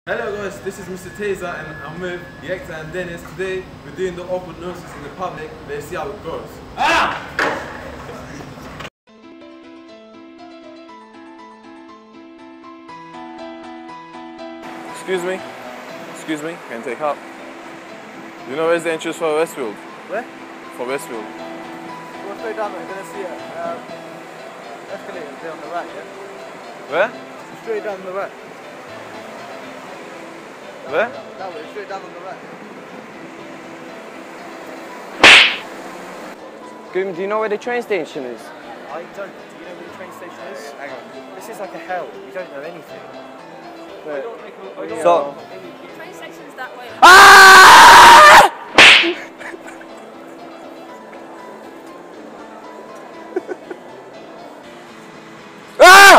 Hello guys, this is Mr. Taser and I'm with Yekta and Dennis. Today we're doing the awkward noises in the public. Let's see how it goes. Ah! Excuse me, can you take up? Do you know where's the entrance for Westfield? Where? For Westfield. Go straight down there, you're gonna see it. Escalator there on the right, yeah? Where? Straight down the right. Where? That way, straight down on the right. Goom, do you know where the train station is? I don't. Do you know where the train station is? Hang on. This is like a hell. You don't know anything. So. The train station's that way. Ah! Ah!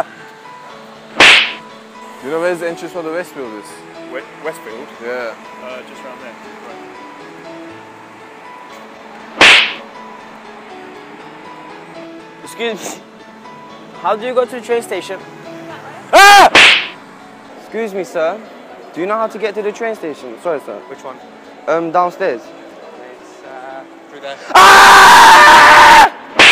Do you know where's the entrance for the Westfield is? Westfield? Yeah. Just around there. Excuse me. How do you go to the train station? Ah! Excuse me, sir. Do you know how to get to the train station? Sorry, sir. Which one? Downstairs. It's through there. Ah!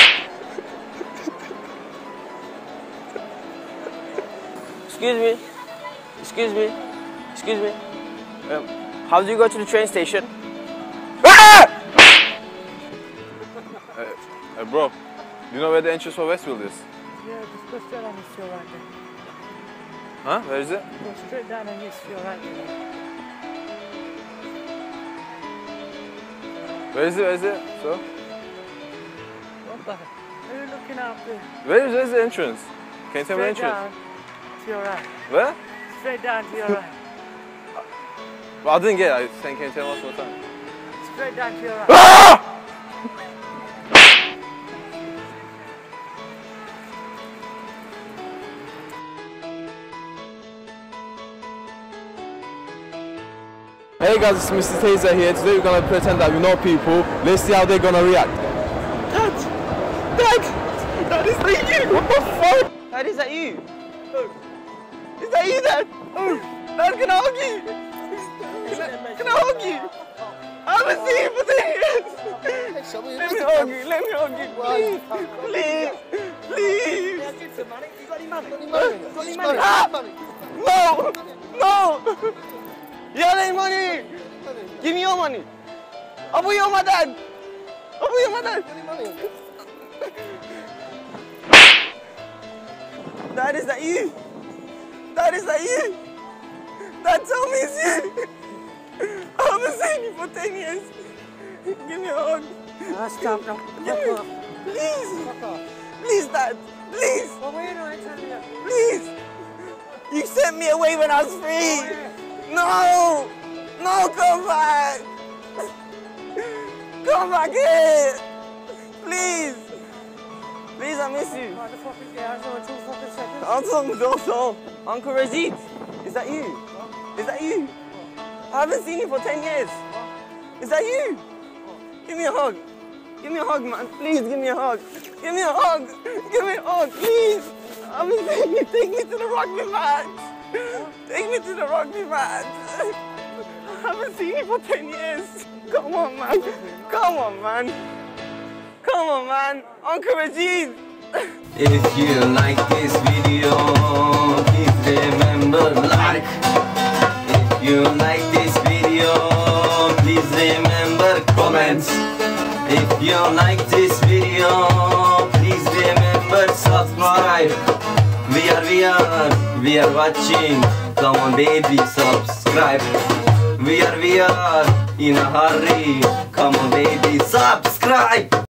Excuse me. Excuse me. Excuse me. How do you go to the train station? Ah! Hey bro, do you know where the entrance for Westfield is? Yeah, just go straight down and it's your right there. Huh? Where is it? Go straight down and it's your right there. Where is it? Where is it? So? What the heck? Are you looking out there? Where's the entrance? Can you tell me the Straight entrance? down to your right. Where? Straight down to your right. Well, I didn't get it. I was saying, can you tell me one more time? Straight down to your right. Ah! Hey guys, it's Mr. Taser here. Today we're gonna pretend that we know people. Let's see how they're gonna react. Dad, is that you? What the fuck? Dad, is that you? Is that you, Dad? Dad, can I hug you? Can I hug you? I haven't seen you for 10 years. Let me hug you. Let me hug you. Please, please. You got any money? Ah! No, no. You have any money? Give me your money. I'll put you on my dad. I'll put you on my dad. Dad, is that you? Dad, is that you? Dad, tell me it's you. I haven't seen you for 10 years. Give me a hug. Stop now. Please. Please, Dad. Please. Well, wait, no, I tell you. Please. You sent me away when I was free. No! No, come back! Come back here! Please! Please, I miss you. What the fuck is that? I saw 2 fucking seconds. Also, Uncle Razid, is that you? Is that you? I haven't seen you for 10 years. Is that you? Give me a hug. Give me a hug, man. Please, give me a hug. Give me a hug. Give me a hug, please. I haven't seen you. Take me to the rugby match. Take me to the rugby match. I haven't seen you for 10 years. Come on, man. Come on, man. Come on, man. Uncle Rajid. If you like this video, please remember like. If you like this video, please remember comment. If you like this video, please remember subscribe. We are watching. Come on baby, subscribe. We are in a hurry. Come on baby, subscribe.